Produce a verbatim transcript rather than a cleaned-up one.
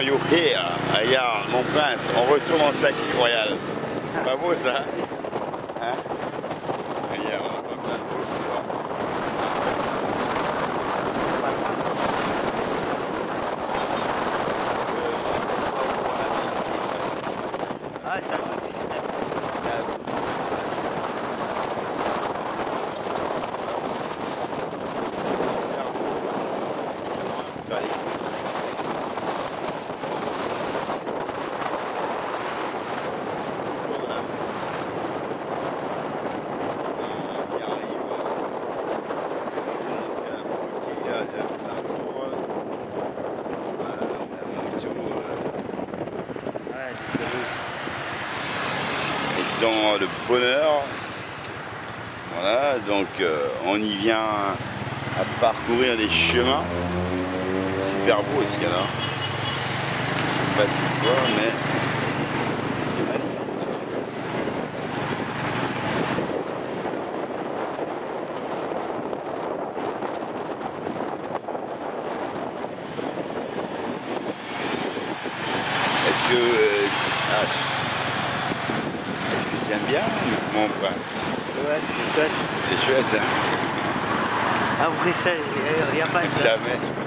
you here. Regarde, mon prince, on retourne en taxi royal. Pas beau ça? Hein? Regarde, on a pas plein de beaux, tu vois. Ah, ça continue. Et dans le bonheur, voilà, donc euh, on y vient à parcourir des chemins super beaux aussi alors. Je sais pas si tu vois, mais c'est magnifique. Est-ce que euh, ah, est-ce que tu aimes bien mon prince? Ouais, c'est chouette. C'est chouette, hein? Ah, Bruxelles, il n'y a pas de... Jamais.